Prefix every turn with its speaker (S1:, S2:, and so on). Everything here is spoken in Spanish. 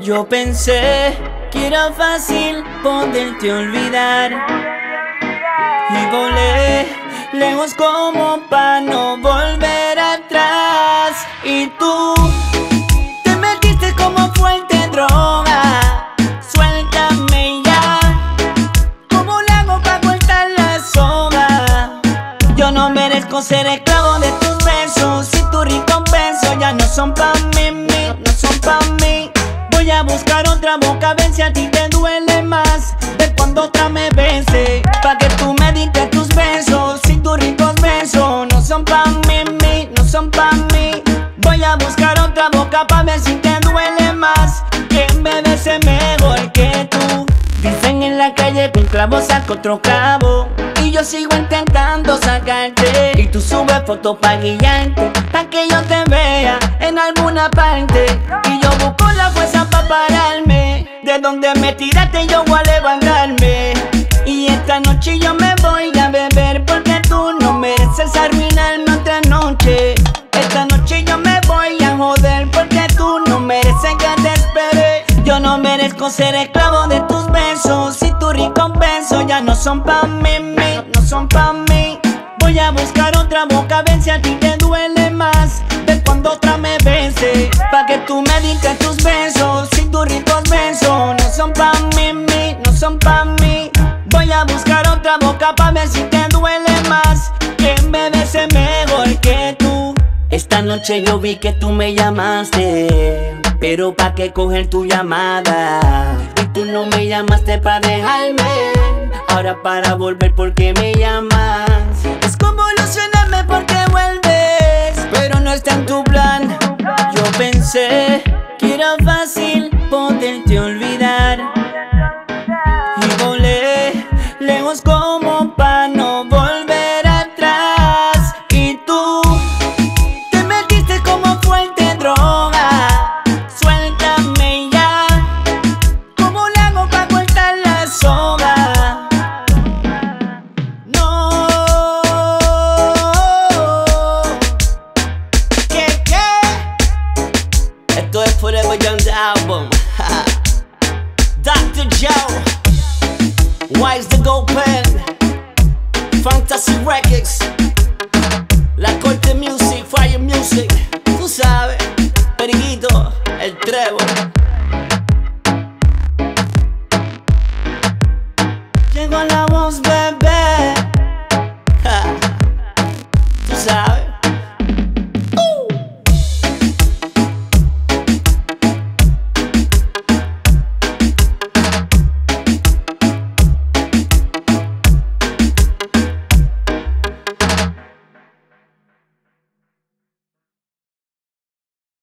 S1: Yo pensé que era fácil poderte olvidar y volé lejos como pa' no volver atrás. Y tú te metiste como fuerte droga. Suéltame ya, ¿cómo le hago pa' cortar la soga? Yo no merezco ser esclavo de tus besos. Si tus ricos besos ya no son pa' mí, no son pa' mí. Voy a buscar otra boca, ven si a ti te duele más de cuando otra me bese, pa' que tú me dictes tus besos. Si tus ricos besos no son pa' mí, no son pa' mí. Voy a buscar otra boca pa' ver si te duele más, que me bese mejor que tú. Dicen en la calle que un clavo saca otro clavo, y yo sigo intentando sacarte. Y tú subes fotos pa' guiarte, pa' que yo te vea en alguna parte. Y yo busco la fuerza pa' pararme, de donde me tiraste yo voy a levantarme. Y esta noche yo me voy a beber, porque tú no mereces arruinarme otra noche. Esta noche yo me voy a joder, porque tú no mereces que te espere. Yo no merezco ser esclavo de tus besos. Si tus ricos besos ya no son pa' mí, no son pa' mí. Voy a buscar otra boca, ven si a ti te duele más de cuando otra me bese, pa' que tú me dictes tus besos. Si tus ricos besos no son pa' mí, no son pa' mí. Voy a buscar otra boca pa' ver si te duele más, que me bese mejor que tú. Esta noche yo vi que tú me llamaste, pero pa' qué coger tu llamada. Y tú no me llamaste pa' dejarme, ahora para volver porque me llamas. Es como ilusionarme porque vuelves, pero no está en tu plan. Yo pensé que era fácil poderte olvidar y volé lejos como pa' no volver atrás. Y tú te metiste como fuerte droga. Suéltame ya, ¿cómo le hago pa' cortar la soga? No, ¿qué? Esto es Forever Young the Album. Dr. Joe, Wise the Gold Pen, Fantasy Records, La Corte Music, Fire Music, tú sabes, Periguito, el Trevo.